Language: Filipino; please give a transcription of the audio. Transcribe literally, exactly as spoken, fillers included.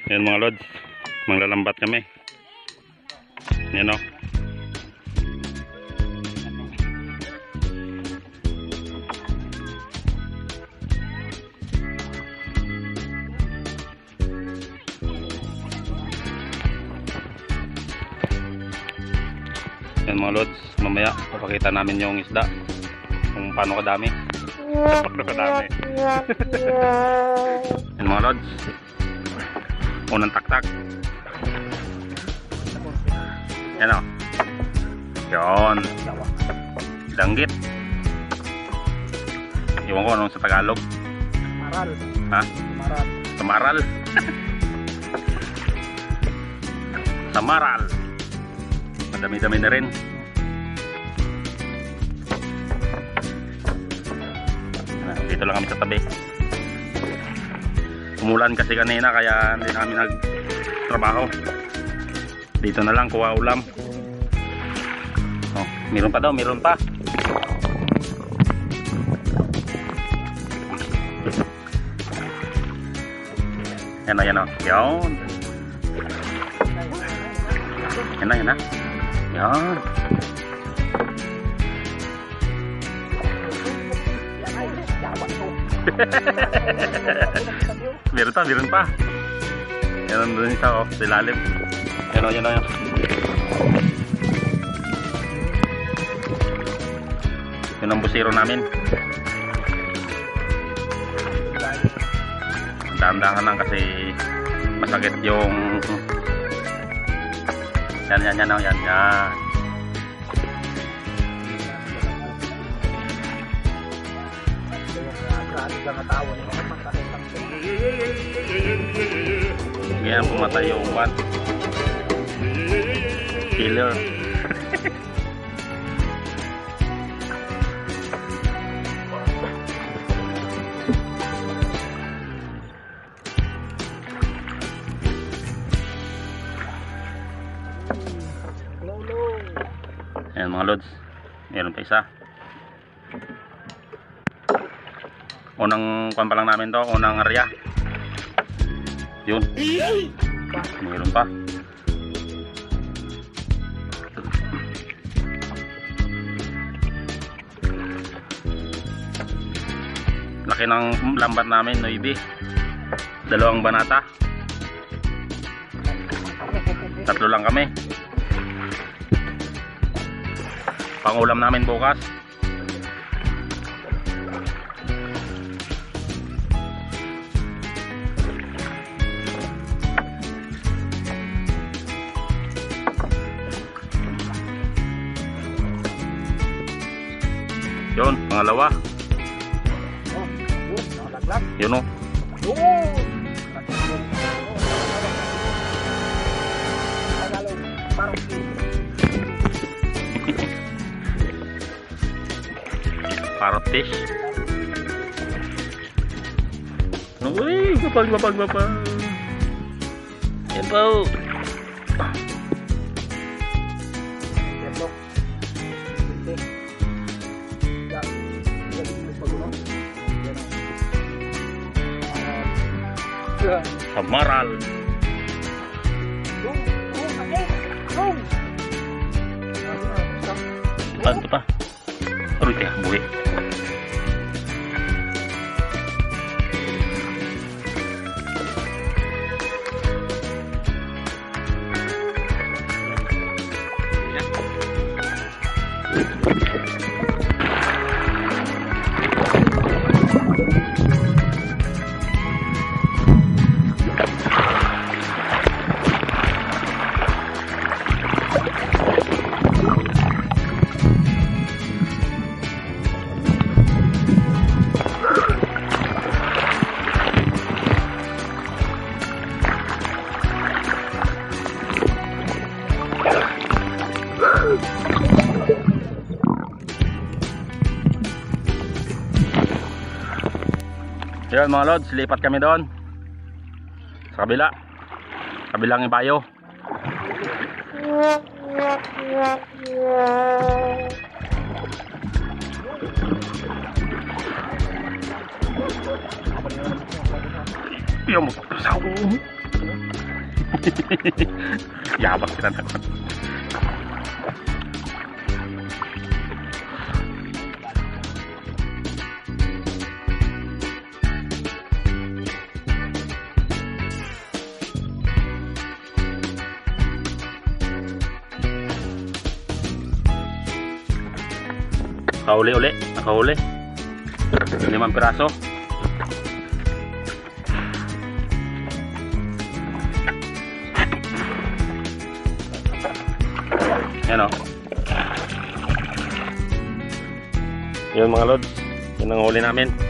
Yan mga lods, manglalambat kami. Yan o. Yan mga lods, mamaya papakita namin yung isda kung paano kadami. Paano kadami. Yan mga lods, unang taktak. Yan o. Yun. Danggit. Iwan ko anong sa Tagalog. Maral. Ha? Maral. Samaral. Samaral. Madami-dami na rin. Dito lang kami sa tabi. Umulan kasi kanina kaya hindi na kami nagtrabaho. Dito na lang kuha ulam. Oh, meron pa daw, meron pa. Yan na, yan na. Yan. Yan na, yan na. Yan. Meron pa, meron pa. Yan doon isa oh, sa ilalim. Yan o, yan o, yan. Yun ang busiro namin. Dahan-dahan lang kasi masakit yung yan, yan, yan, yan, yan. Yan, pumatay yung one killer. Ayan mga lods, meron pa isa. Unang kuwan pa lang namin to, unang area. Yun, meron pa. Laki ng lambat namin, Noibi. Dalawang banata. Tatlo lang kami. Pangulam namin bukas. Yun, pangalawa. Oh, yun, nakalaglag. Yun o. Yun! Tagalog, parang Parrot fish. Uy, mapag, mapag, mapag. Yan po. Samaral. Bantu pa. Aduh ya, buih. Yun mga lods, lipat kami doon sa kabila, kabilang ibayo. Yung magkasawa. Yabak tinatakot. Nakahuli uli, nakahuli. Limang piraso. Yan o. Yun mga lods, yun ang huli namin.